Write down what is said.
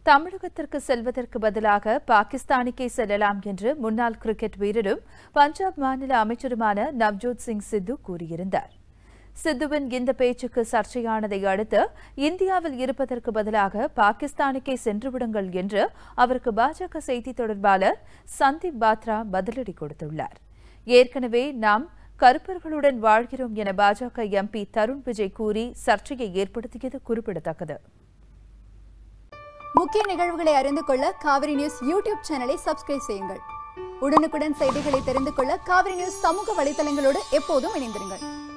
தமிழகத்திற்கு செல்வதற்கு பதிலாக பாகிஸ்தானுக்கே செல்லலாம் என்று முன்னாள் கிரிக்கெட் வீரரும் பஞ்சாப் மாநில அமைச்சருமான நவ்ஜோத் சிங் சித்து கூறியிருந்தார். சித்துவின் இந்த பேச்சுக்கு சர்ச்சையானதை அடுத்து இந்தியாவில் இருப்பதற்கு பதிலாக பாகிஸ்தானுக்கே சென்றுவிடுங்கள் என்று அவருக்கு பாஜக செய்தி தொடர்பாளர் சந்தீப் பாத்ரா பதிலடி கொடுத்துள்ளார். ஏற்கனவே நாம் கருப்பர்களுடன் வாழ்கிறோம் என பாஜக எம்பி தருண் விஜய் கூறி சர்ச்சையை ஏற்படுத்தியது குறிப்பிடத்தக்கது. முக்கிய நிகழ்வுகளை அறிந்து கொள்ள காவிரி நியூஸ் யூடியூப் சேனலை சப்ஸ்கிரைப் செய்யுங்கள். உடனுக்குடன் செய்திகளை தெரிந்து கொள்ள காவிரி நியூஸ் சமூக வலைதளங்களோடு எப்போதும் இணைந்திருங்கள்.